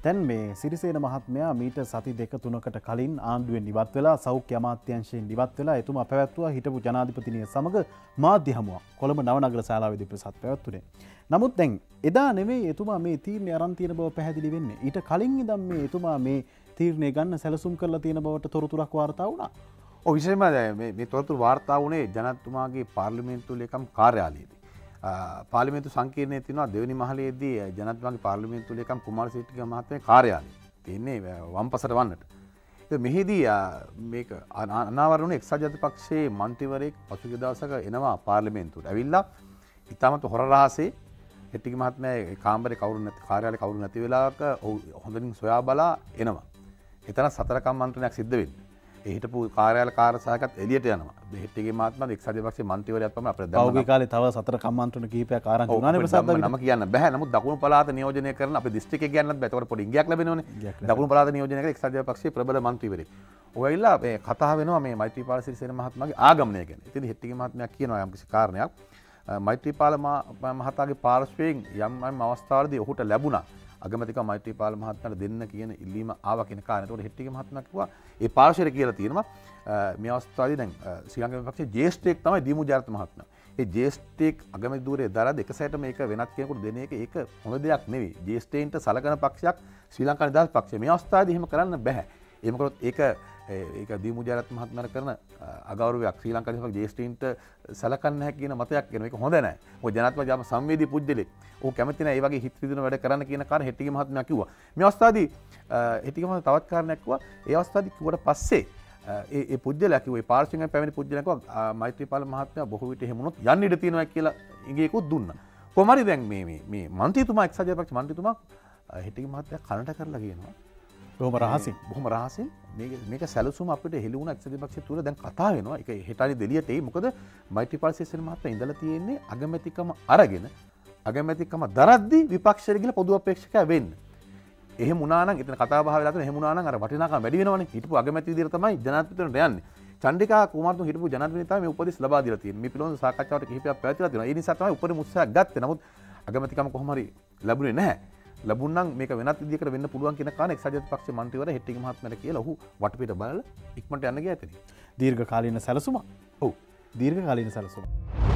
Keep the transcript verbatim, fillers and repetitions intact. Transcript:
දැන් මේ සිරිසේන මහත්මයා මීට සති දෙක තුනකට කලින් ආණ්ඩුවෙන් ඉවත් වෙලා සෞඛ්‍ය අමාත්‍යාංශයෙන් ඉවත් වෙලා එතුමා පැවැත්වුවා හිටපු ජනාධිපතිනිය සමග මාධ්‍ය හමුවක් කොළඹ නවනගර ශාලාවේදී ප්‍රසත් පැවැත්වුනේ. නමුත් දැන් එදා නෙවෙයි එතුමා මේ තීරණය අරන් තියෙන බව පැහැදිලි වෙන්නේ. ඊට කලින් ඉඳන් මේ එතුමා මේ තීරණය ගන්න සැලසුම් කරලා තියෙන බවට තොරතුරක් වාර්තා වුණා. ඔව් විශේෂයෙන්ම මේ මේ තොරතුරු වාර්තා වුණේ ජනාධිපතිතුමාගේ පාර්ලිමේන්තු ලේකම් කාර්යාලයේදී. පාර්ලිමේන්තු සංකීර්ණයේ තියෙනවා දෙවෙනි මහලේදී ජනාධිපතිතුමාගේ පාර්ලිමේන්තු ලේකම් කුමාරසිරික මහත්මයාගේ කාර්යාලය. තියෙන්නේ වම්පසට වන්නට. ඒ මෙහිදී මේක අනාවරණ වුණේ එක්සත් ජාතික පක්ෂයේ මන්ත්‍රීවරයෙක් පසුගිය දවසක එනවා පාර්ලිමේන්තුවට. ඇවිල්ලා ඉතාමත් හොර රහසේ හෙට්ටිගේ මහත්මයා කාමරේ කවුරු නැති කාර්යාලේ කවුරු නැති වෙලාවක හොඳින් සොයා බලා එනවා. එතන සතර කම්මන්ත්‍රණයක් සිද්ධ වෙන්නේ. ඒ හිටපු කාර්යාල කාර්යසහකත් එළියට යනවා. හෙට්ටිගේ මහත්මයා එක්සත් ජාතික පක්ෂයේ මන්ත්‍රීවරයෙක් පමණ අපිට දැන් පෞද්ගලික කාලේ තව සතර කම්මන්ත්‍රණ කිහිපයක් ආරම්භ වුණානේ ප්‍රසාද් දවිද. නම කියන්න බෑ. නමුත් දකුණු පළාත නියෝජනය කරන අපේ දිස්ත්‍රික්කේ කියන්නත් බෑ. ඒකට පොඩි ඉඟියක් ලැබෙනවනේ. දකුණු පළාත නියෝජනය කරන එක්සත් ජාතික පක්ෂයේ ප්‍රබල මන්ත්‍රීවරයෙක්. ඔයයිලා මේ කතා වෙනවා මේ මෛත්‍රීපාල සිරිසේන මහත්මයාගේ ආගමනය ගැන. ඉතින් හෙට්ටිගේ මහත්මයා කියනවා යම් කිසි කාරණයක් මෛත්‍රීපාල මහතාගේ පාර්ශ්වයෙන් යම් යම් අවස්ථාවලදී ඔහුට ලැබුණා අගමැතිකම මෛත්‍රීපාල මහත්මයාට දෙන්න කියන ඉල්ලීම ආවා කියන කාරණේ. ඒකට හෙට්ටිගේ මහත්මයා කිව්වා ඒ පාර්ශ්වයට කියලා තියෙනවා මේ අවස්ථාවේදී දැන් ශ්‍රී ලංකාවේ පක්ෂයේ ජේෂ්ඨයෙක් තමයි දීමු ජාරත මහත්මයා. ඒ ජේෂ්ඨයෙක් අගමැති ධූරයේ දරද එක සැරේට මේක වෙනත් කෙනෙකුට දෙන එක ඒක හොඳ දෙයක් නෙවෙයි. ජේෂ්ඨයින්ට සලකන පක්ෂයක් ශ්‍රී ලංකා නිදහස් පක්ෂය. මේ අවස්ථාවේදී එහෙම කරන්න බෑ. එහෙම කරොත් ඒක ඒක දීමු ජාරත් මහත්මයාට කරන අගෞරවයක්. ශ්‍රී ලංකා නිදහස් ජේෂ්ඨයින්ට සලකන්නේ නැහැ කියන මතයක් එනවා. ඒක හොඳ නැහැ. මොකද ජනාධිපති ජාම සංවේදී පුජ්‍යලෙක්. ඔහු කැමති නැහැ මේ වගේ හිත රිදෙන වැඩ කරන්න කියන කාරණේ හෙට්ටිගේ මහත්මයා කිව්වා. මේ අවස්ථාවේදී හෙට්ටිගේ මහත්මයා තවත් කාරණයක් කිව්වා. ඒ අවස්ථාවේදී කිව්වට පස්සේ ඒ ඒ පුජ්‍යලයා කිව්වා ඒ පාර්ශ්වයෙන් පැමිණි පුජ්‍යලයා කිව්වා මෛත්‍රීපාල මහත්මයා බොහෝ විට එහෙම වුණොත් යන්න ඉඩ තියෙනවා කියලා ඉඟියකුත් දුන්නා. කොහොම හරි දැන් මේ මේ මේ මන්ත්‍රීතුමා එක්සත් ජාතික පක්ෂ මන්ත්‍රීතුමා හෙට්ටිගේ මහත්මයා කනට කරලා කියනවා. බොහොම රහසින් බොහොම රහසින් මේක මේක සැලසුම අපිට හෙළි වුණා එක්සත් ජාතික පක්ෂය තුල දැන් කතා වෙනවා. ඒක හෙටානි දෙලියට එයි. මොකද මෛත්‍රීපාල සිරිසේන මහත්මයා ඉඳලා තියෙන්නේ අගමැතිකම අරගෙන අගමැතිකම දරද්දී විපක්ෂයට ගිහලා පොදු අපේක්ෂකයා වෙන්න. එහෙම වුණා නම් එතන කතා බහ වෙලා තියෙන එහෙම වුණා නම් අර වටිනාකම වැඩි වෙනවනේ. හිටපු අගමැති විදියට තමයි ජනාධිපතිතුමන්ට යන්නේ. චන්ද්‍රිකා කුමාරතුංග හිටපු ජනාධිපති තමයි මේ උපදෙස් ලබා දීලා තියෙන්නේ. මේ පිළිබඳව සාකච්ඡාවට කිහිපයක් පැවැත්විලා තියෙනවා. ඒ නිසා තමයි උපරිම උත්සාහයක් ගත්තේ. නමුත් අගමැතිකම කොහොම හරි ලැබුණේ නැහැ. ලැබුණනම් මේක වෙනත් විදිහකට වෙන්න පුළුවන් කියන කාරණේ එක්සත් ජාතික පක්ෂයේ මන්ත්‍රීවරයා හෙට්ටිගේ මහත්මයාට කියලා ඔහු වටපිට බලලා ඉක්මනට යන්න ගියා එතනින්. දීර්ඝ කාලීන සැලසුමක්. ඔව්. දීර්ඝ කාලීන සැලසුමක්.